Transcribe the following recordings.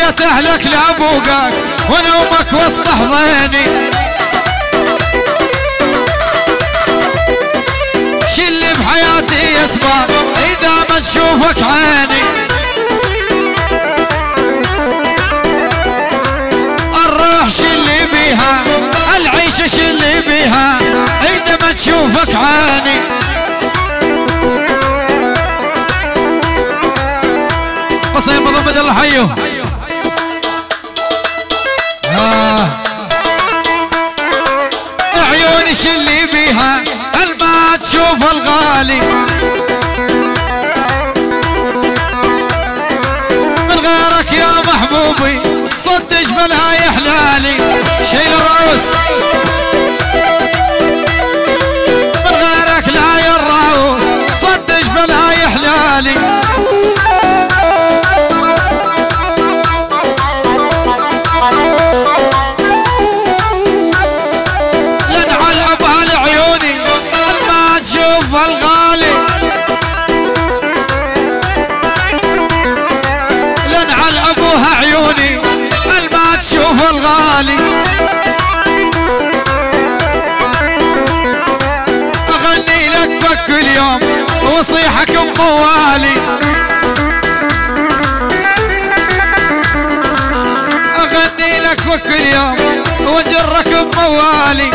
تهلك لابوقك ونومك وسط حضيني. شل بحياتي اسباب اذا ما تشوفك عيني. الروح شل بيها العيشة شل بيها اذا ما تشوفك عيني. قصيم محمد الله حيه. عيوني شلي بيها الما تشوف الغالي. من غيرك يا محبوبي صدق بلا يحلالي. شيل الرؤوس من غيرك لا يا الرؤوس صدق بلا يحلالي. الغالي لنعل ابوها عيوني الما تشوف الغالي. اغني لك كل يوم وصيحك بموالي. اغني لك كل يوم واجرك بموالي.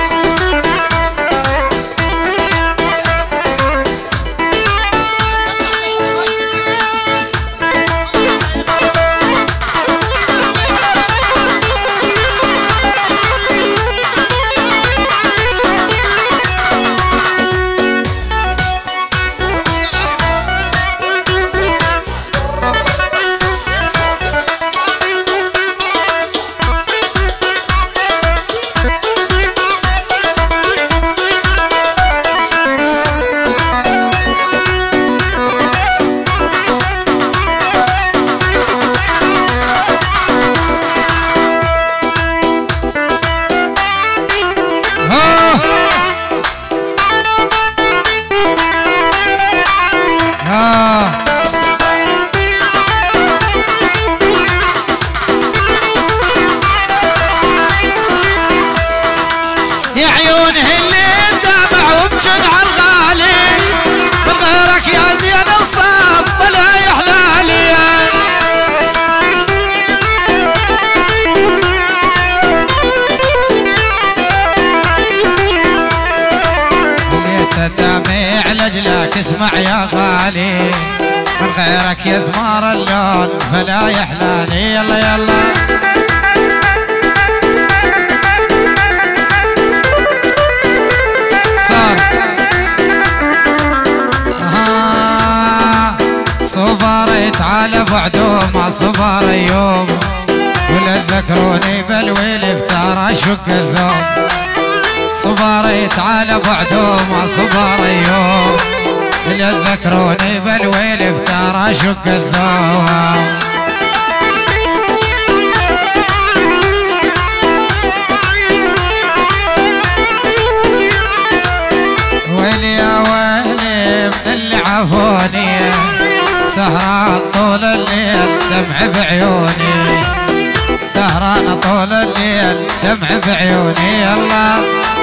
اسمع يا غالي من غيرك يا زمار اللون فلا يحلالي. يلا يلا صار صبرت على بعده ما صبر ايوب ولا تذكروني بالويل افترى شق الثوب. صبرت على بعده ما صبر ايوب لا تذكروني بالويل افترى شق الثوب. ويلي يا ويلي من اللي عافوني سهران طول الليل دمع بعيوني. سهران طول الليل دمع بعيوني. يلا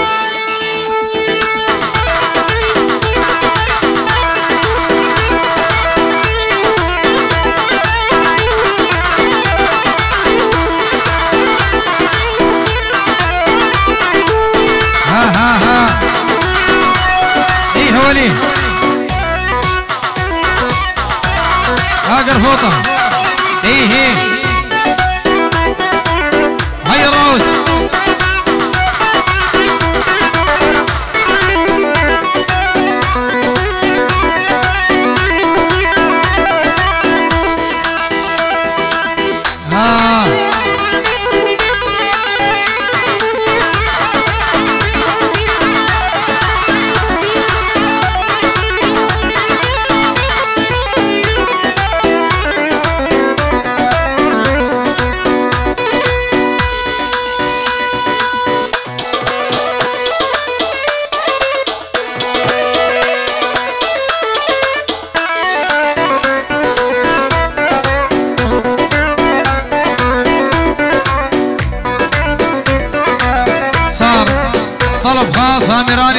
ايه هولي اقر فوطه ايه هيا الراوس.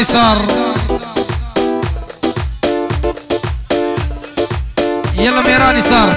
يسار. يلا ميران يسار.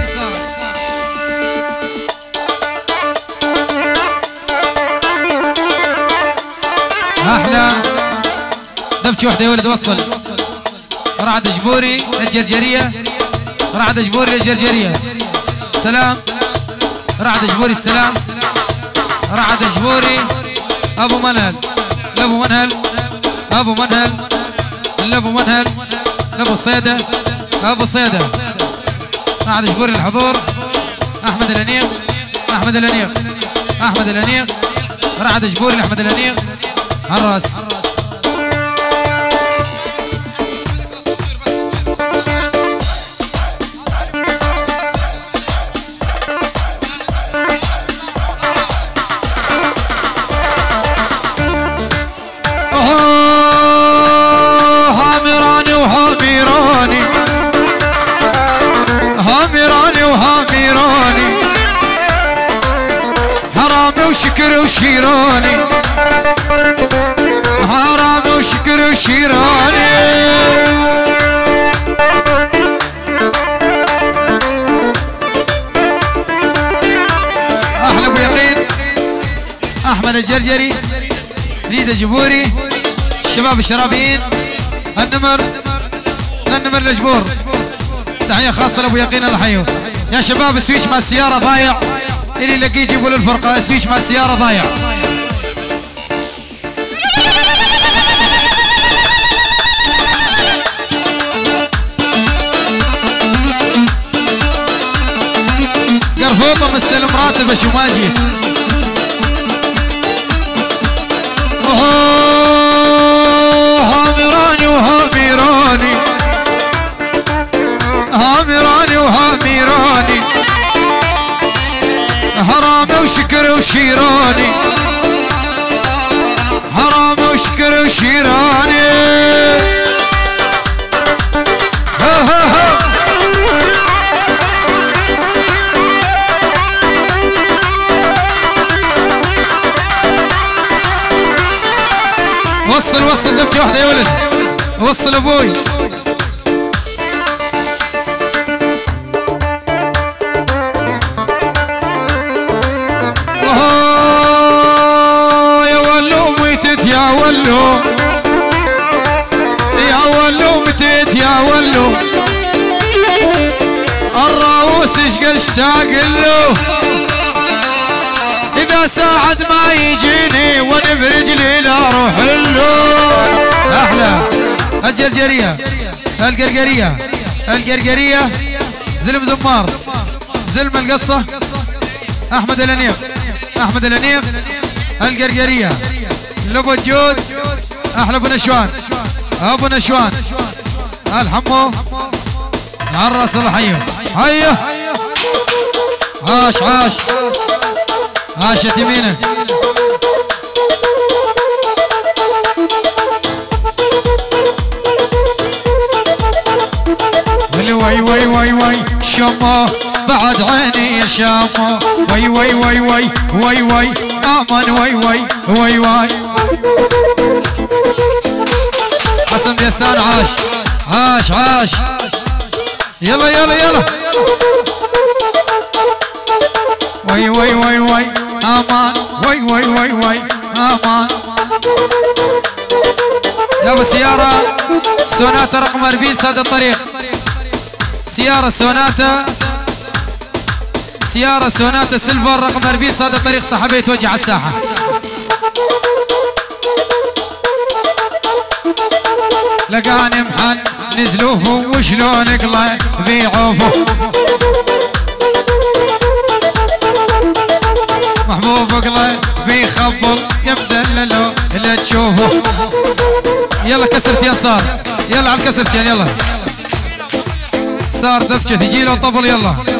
احلى دبكه واحده يا ولد. وصل رعد جبوري للجرجريه. رعد جبوري للجرجريه. سلام رعد جبوري. السلام رعد جبوري. ابو منهل لابو منهل. ابو منهل لابو منهل. لابو صيده. ابو صيده. رعد جبوري للحضور. احمد الانيق. احمد الانيق. احمد الانيق. رعد جبوري لاحمد الانيق على الراس. هامراني وهاميراني. هامراني وهاميراني. حرامي وشكر وشيراني. حرامي وشكر وشيراني. احلى ابو يقين. احمد الجرجري. ريده جبوري. الشباب الشرابيين. النمر لجبور. تحيه خاصه لابو يقين الله يحييه. يا شباب السويش مع السياره ضايع. اللي يلاقيه يجيبوا له الفرقه. السويش مع السياره ضايع. قرفوطه مستلم راتبه شماجي. هامراني وهاميراني. هامراني وهاميراني. حرامي وشكر وشيراني. حرامي وشكر وشيراني. ها ها ها. وصل دبكه واحده يا ولد. وصل ابوي. يا ولو ميتت يا ولو. يا ولو ميتت يا ولو. الراوس اشقل اشتاق له. إذا ساعد ما يجيني وانا برجلي لا اروح له. احلى الجرجريه. القرقريه. القرقريه. زلم زمار. زلم القصه. احمد الانيق. احمد الانيق. القرقريه. لابو الجود. احلى ابو نشوان. ابو نشوان. الحمو عرس الله حيه. حيه. عاش عاش. عاشت يمينه. وي وي وي وي شمو بعد عيني يا شمو. وي وي وي وي وي وي امن. وي وي وي وي. حسن يسان عاش عاش عاش. يلا يلا يلا. وي وي وي وي امان. وي وي وي وي امان. يا ابو سياره سوناتا رقم 40 ساد الطريق. سياره سوناتا. سياره سوناتا سيلفر رقم 40 ساد الطريق. صاحبي يتوجه على الساحه. لقاني محن نزلوفه وشلون قلع بيعوفه. محبوب قلع بيخبل يمدللو اللي تشوفه. يلا كسرتين صار. يلا على الكسرتين يلا. صار دفجه تجي له طبل. يلا